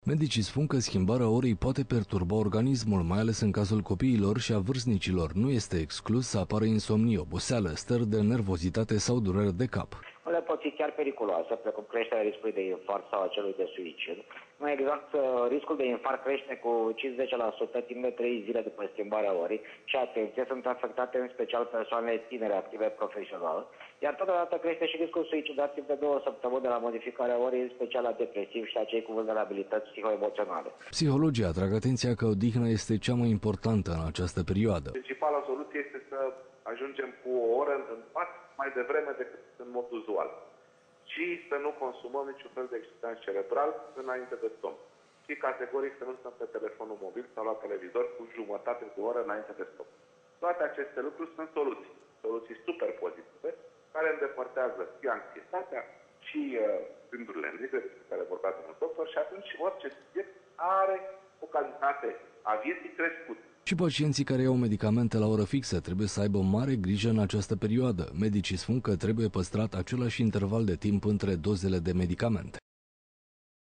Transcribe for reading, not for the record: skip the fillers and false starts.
Medicii spun că schimbarea orei poate perturba organismul, mai ales în cazul copiilor și a vârstnicilor. Nu este exclus să apară insomnie, oboseală, stări de nervozitate sau durere de cap. Ele pot fi chiar periculoase, precum creșterea riscului de infarct sau a celui de suicid. Mai exact, riscul de infarct crește cu 50% timp de 3 zile după schimbarea orei și, atenție, sunt afectate în special persoanele tinere active profesional, iar totodată crește și riscul suicidat timp de 2 săptămâni de la modificarea orei, în special la depresivi și a cei cu vulnerabilități psihoemoționale. Psihologii atrag atenția că odihna este cea mai importantă în această perioadă. Principala soluție este să ajungem cu o oră în pat mai devreme decât în mod uzual. Și să nu consumăm niciun fel de excitant cerebral înainte de somn. Și categoric să nu stăm pe telefonul mobil sau la televizor cu jumătate de oră înainte de somn. Toate aceste lucruri sunt soluții super pozitive, care îndepărtează și anxietatea și gândurile negre despre care vorbea domnul doctor, și atunci orice subiect are o calitate a vieții crescută. Și pacienții care iau medicamente la oră fixă trebuie să aibă mare grijă în această perioadă. Medicii spun că trebuie păstrat același interval de timp între dozele de medicamente.